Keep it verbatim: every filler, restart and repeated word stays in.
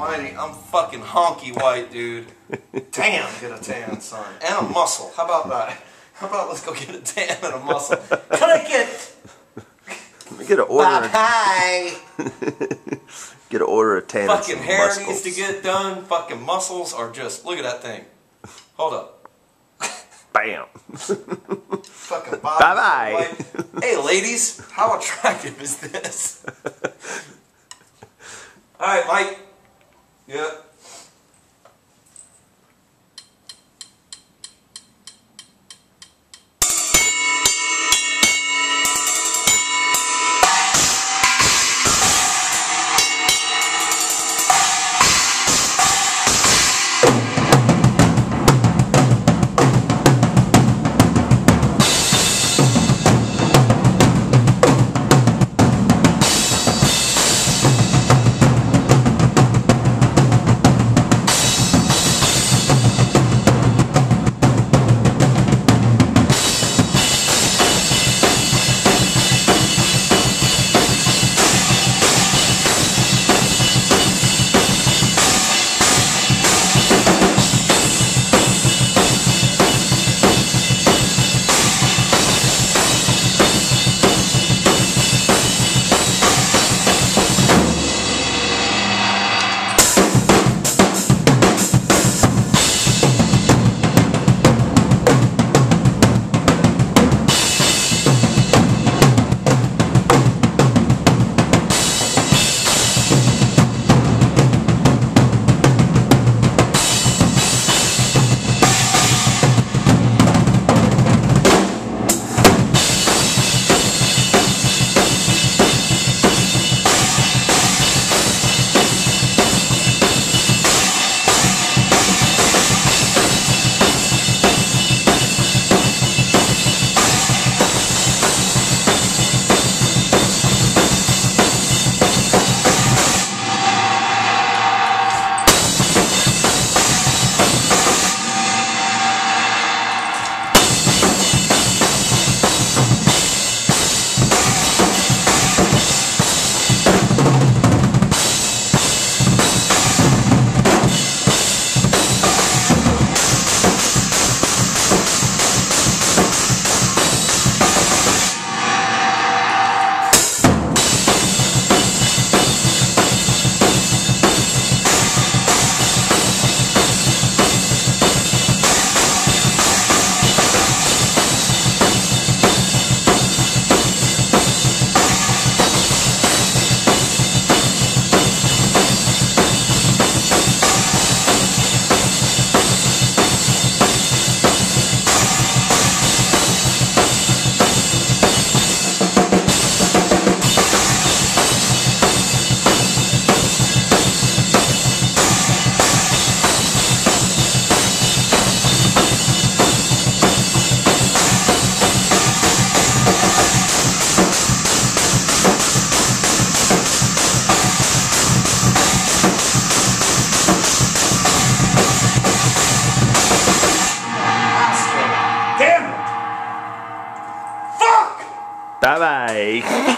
almighty, I'm fucking honky white, dude. Damn, get a tan, son. And a muscle. How about that? How about let's go get a tan and a muscle? Can I get... Let me get an order. Hi. Get an order of tan. Fucking hair muscles. needs to get done. Fucking muscles are just... Look at that thing. Hold up. Bam. Fucking bye bye. Hey ladies, how attractive is this? Alright, Mike. Yeah. Bye bye.